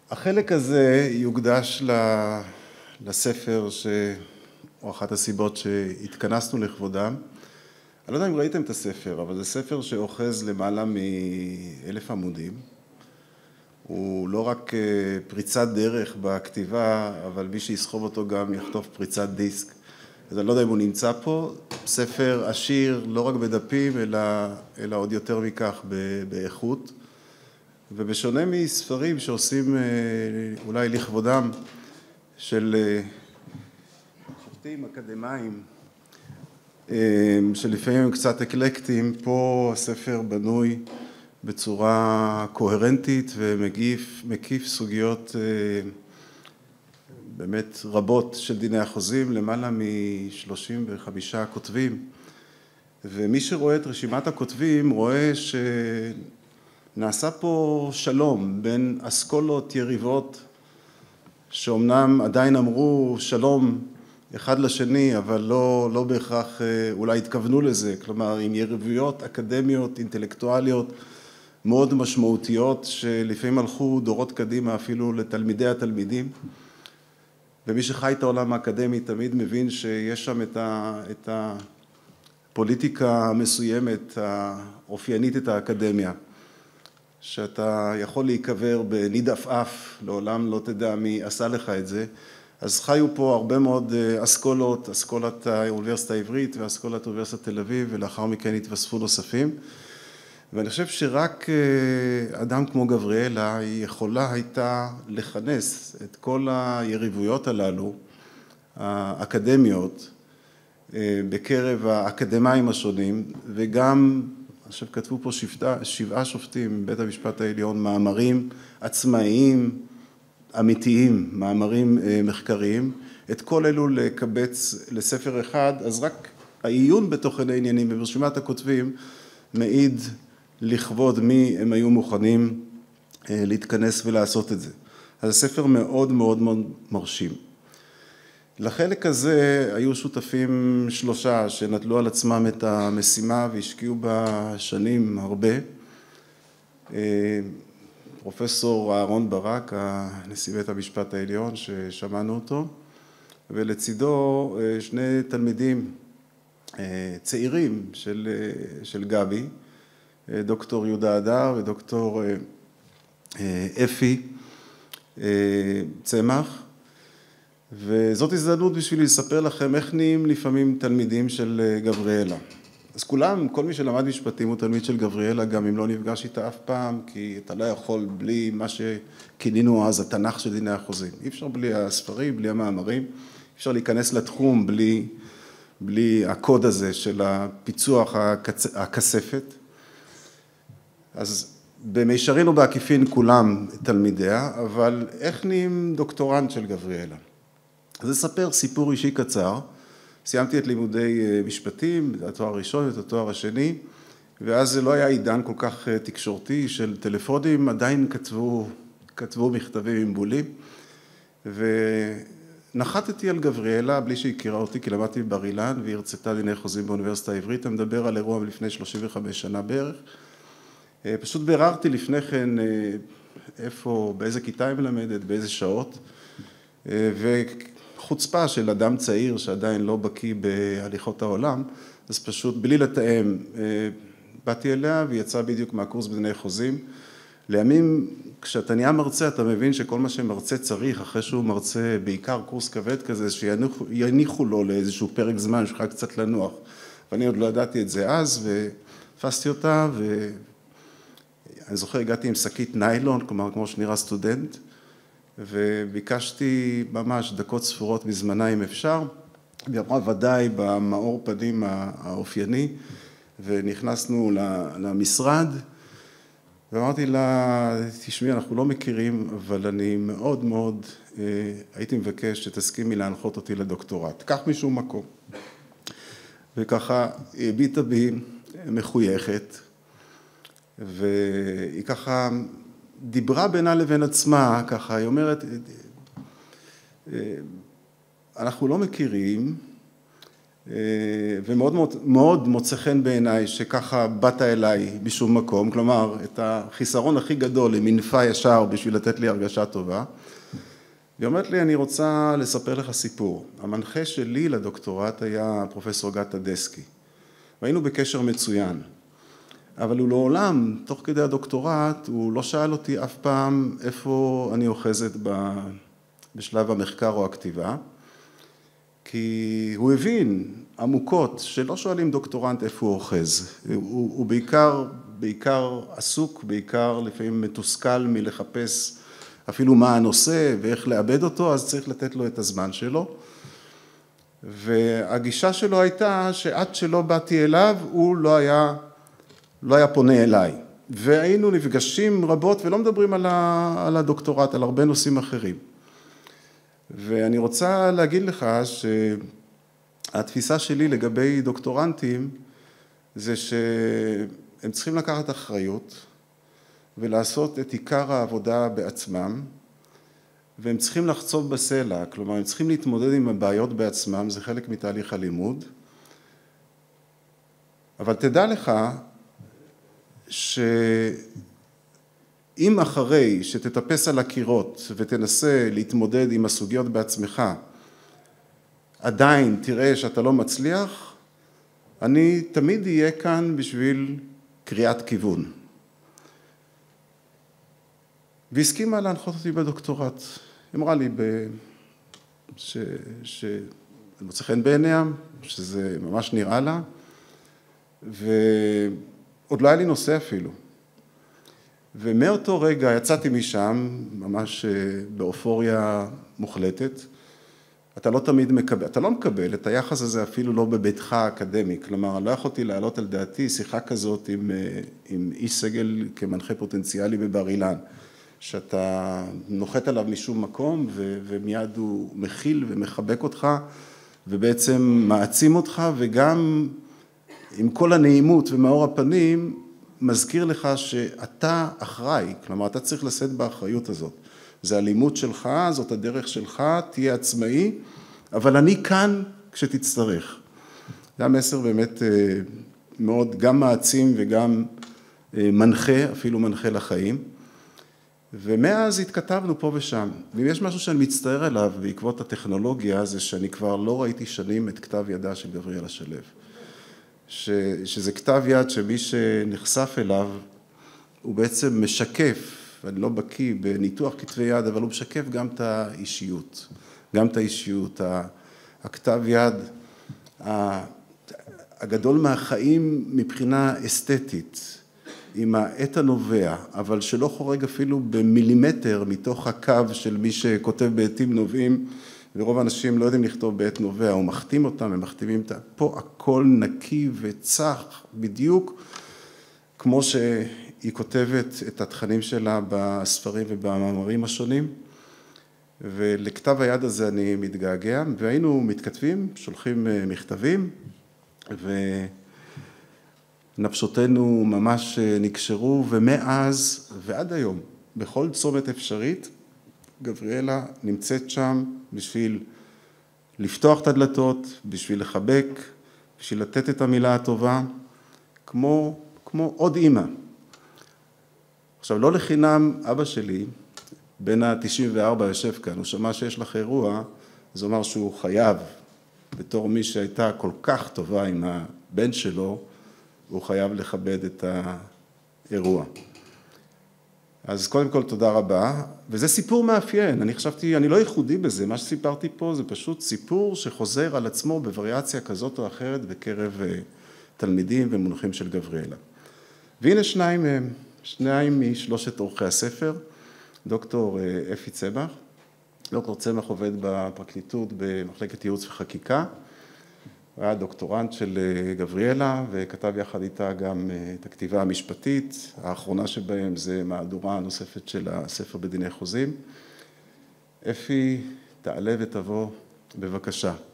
החלק הזה יוקדש לספר או אחת הסיבות שהתכנסנו לכבודם. אני לא יודע אם ראיתם את הספר, אבל זה ספר שאוחז למעלה מ1,000 עמודים. הוא לא רק פריצת דרך בכתיבה, אבל מי שיסחוב אותו גם יחטוף פריצת דיסק. אז אני לא יודע אם הוא נמצא פה. ספר עשיר לא רק בדפים, אלא עוד יותר מכך באיכות. ובשונה מספרים שעושים אולי לכבודם של שופטים אקדמיים, שלפעמים הם קצת אקלקטיים, פה הספר בנוי בצורה קוהרנטית ומקיף סוגיות באמת רבות של דיני החוזים, למעלה מ-35 כותבים. ומי שרואה את רשימת הכותבים רואה שנעשה פה שלום בין אסכולות יריבות שאומנם עדיין אמרו שלום אחד לשני, אבל לא בהכרח אולי התכוונו לזה, כלומר עם יריבויות אקדמיות, אינטלקטואליות מאוד משמעותיות, שלפעמים הלכו דורות קדימה אפילו לתלמידי התלמידים. ומי שחי את העולם האקדמי תמיד מבין שיש שם את הפוליטיקה המסוימת, האופיינית את האקדמיה, שאתה יכול להיקבר בניד עפעף, לעולם לא תדע מי עשה לך את זה. אז חיו פה הרבה מאוד אסכולות, אסכולת האוניברסיטה העברית ואסכולת אוניברסיטת תל אביב, ולאחר מכן התווספו נוספים. ואני חושב שרק אדם כמו גבריאלה היא יכולה הייתה לכנס את כל היריבויות הללו, האקדמיות, בקרב האקדמיים השונים, וגם, אני חושב כתבו פה 7 שופטים בבית המשפט העליון, מאמרים עצמאיים, אמיתיים, מאמרים מחקריים, את כל אלו לקבץ לספר אחד, אז רק העיון בתוכן העניינים וברשימת הכותבים מעיד לכבוד מי הם היו מוכנים להתכנס ולעשות את זה. אז הספר מאוד מאוד מאוד מרשים. לחלק הזה היו שותפים 3 שנטלו על עצמם את המשימה והשקיעו בה שנים הרבה. פרופסור אהרון ברק, נשיא בית המשפט העליון ששמענו אותו, ולצידו 2 תלמידים צעירים של גבי, דוקטור יהודה הדר ודוקטור אפי צמח. וזאת הזדמנות בשביל לספר לכם איך נהיים לפעמים תלמידים של גבריאלה. אז כל מי שלמד משפטים הוא תלמיד של גבריאלה, גם אם לא נפגש איתה אף פעם, כי אתה לא יכול בלי מה שכינינו אז התנ"ך של דיני החוזים. אי אפשר בלי הספרים, בלי המאמרים, אי אפשר להיכנס לתחום בלי הקוד הזה של הפיצוח הכספת. אז במישרין או בעקיפין כולם תלמידיה, אבל איך נהיים דוקטורנט של גבריאלה? אז אספר סיפור אישי קצר. סיימתי את לימודי משפטים, את התואר הראשון ואת התואר השני, ואז זה לא היה עידן כל כך תקשורתי של טלפונים, עדיין כתבו מכתבים עם בולים, ונחתתי על גבריאלה בלי שהכירה אותי, כי למדתי בבר אילן, והיא הרצתה דיני חוזים באוניברסיטה העברית. אני מדבר על אירוע לפני 35 שנה בערך. פשוט ביררתי לפני כן באיזה כיתה היא מלמדת, באיזה שעות, וחוצפה של אדם צעיר שעדיין לא בקיא בהליכות העולם, אז פשוט בלי לתאם באתי אליה ויצא בדיוק מהקורס בדיני חוזים. לימים כשאתה נהיה מרצה אתה מבין שכל מה שמרצה צריך, אחרי שהוא מרצה בעיקר קורס כבד כזה, שיניחו לו לאיזשהו פרק זמן שיוכל קצת לנוח. ואני עוד לא ידעתי את זה אז, ותפסתי אותה, ואני זוכר הגעתי עם שקית ניילון, כלומר כמו שנראה סטודנט, וביקשתי ממש דקות ספורות מזמנה אם אפשר, והיא אמרה ודאי במאור פנים האופייני, ונכנסנו למשרד, ואמרתי לה, תשמעי, אנחנו לא מכירים, אבל אני מאוד מאוד הייתי מבקש שתסכימי להנחות אותי לדוקטורט, כך משום מקום. וככה היא הביטה בי מחויכת, והיא ככה דיברה בינה לבין עצמה, ככה היא אומרת, אנחנו לא מכירים, ומאוד מאוד, מאוד מוצא חן בעיניי שככה באת אליי בשום מקום, כלומר, את החיסרון הכי גדול, היא מינפה ישר בשביל לתת לי הרגשה טובה. היא אומרת לי, אני רוצה לספר לך סיפור. המנחה שלי לדוקטורט היה פרופסור גת טדסקי, והיינו בקשר מצוין. אבל הוא לעולם, תוך כדי הדוקטורט, הוא לא שאל אותי אף פעם איפה אני אוחזת בשלב המחקר או הכתיבה, כי הוא הבין עמוקות שלא שואלים דוקטורנט איפה הוא אוחז. הוא בעיקר עסוק, בעיקר לפעמים מתוסכל מלחפש אפילו מה הנושא ואיך לאבד אותו, אז צריך לתת לו את הזמן שלו. והגישה שלו הייתה שעד שלא באתי אליו, הוא לא היה פונה אליי. והיינו נפגשים רבות ולא מדברים על הדוקטורט, על הרבה נושאים אחרים. ואני רוצה להגיד לך שהתפיסה שלי לגבי דוקטורנטים זה שהם צריכים לקחת אחריות ולעשות את עיקר העבודה בעצמם, והם צריכים לחצוב בסלע, כלומר הם צריכים להתמודד עם הבעיות בעצמם, זה חלק מתהליך הלימוד. אבל תדע לך שאם אחרי שתטפס על הקירות ותנסה להתמודד עם הסוגיות בעצמך, עדיין תראה שאתה לא מצליח, אני תמיד אהיה כאן בשביל קריאת כיוון. והסכימה להנחות אותי בדוקטורט. היא אמרה לי שזה מוצא חן בעיניה, שזה ממש נראה לה, ועוד לא היה לי נושא אפילו. ומאותו רגע יצאתי משם, ממש באופוריה מוחלטת. אתה לא תמיד מקבל, אתה לא מקבל את היחס הזה אפילו לא בביתך האקדמי. כלומר, לא יכולתי להעלות על דעתי שיחה כזאת עם איש סגל כמנחה פוטנציאלי בבר אילן, שאתה נוחת עליו משום מקום ומיד הוא מכיל ומחבק אותך ובעצם מעצים אותך, וגם עם כל הנעימות ומאור הפנים מזכיר לך שאתה אחראי, כלומר אתה צריך לשאת באחריות הזאת. זה הלימוד שלך, זאת הדרך שלך, תהיה עצמאי, אבל אני כאן כשתצטרך. זה המסר באמת מאוד גם מעצים וגם מנחה, אפילו מנחה לחיים. ומאז התכתבנו פה ושם. ואם יש משהו שאני מצטער עליו בעקבות הטכנולוגיה, זה שאני כבר לא ראיתי שנים את כתב ידה של גבריאלה שלו. שזה כתב יד שמי שנחשף אליו, הוא בעצם משקף, אני לא בקיא בניתוח כתבי יד, אבל הוא משקף גם את האישיות. גם את האישיות, הכתב יד הגדול מהחיים מבחינה אסתטית, עם העת הנובע, אבל שלא חורג אפילו במילימטר מתוך הקו של מי שכותב בעתים נובעים, ורוב האנשים לא יודעים לכתוב בעת נובע, הוא מחתים אותם, הם מחתימים אותם. פה הכל נקי וצח, בדיוק כמו שהיא כותבת את התכנים שלה בספרים ובמאמרים השונים, ולכתב היד הזה אני מתגעגע, והיינו מתכתבים, שולחים מכתבים, ונפשותינו ממש נקשרו, ומאז ועד היום, בכל צומת אפשרית, גבריאלה נמצאת שם בשביל לפתוח את הדלתות, בשביל לחבק, בשביל לתת את המילה הטובה, כמו עוד אמא. עכשיו, לא לחינם אבא שלי, בן ה-94 יושב כאן, הוא שמע שיש לך אירוע, זה אומר שהוא חייב, בתור מי שהייתה כל כך טובה עם הבן שלו, הוא חייב לכבד את האירוע. אז קודם כל תודה רבה, וזה סיפור מאפיין, אני לא ייחודי בזה, מה שסיפרתי פה זה פשוט סיפור שחוזר על עצמו בווריאציה כזאת או אחרת בקרב תלמידים ומונחים של גבריאלה. והנה שניים משלושת עורכי הספר, דוקטור אפי צמח. דוקטור צמח עובד בפרקליטות במחלקת ייעוץ וחקיקה, הוא היה דוקטורנט של גבריאלה וכתב יחד איתה גם את הכתיבה המשפטית, האחרונה שבהם זה מהדורה הנוספת של הספר בדיני חוזים. אפי, תעלה ותבוא, בבקשה.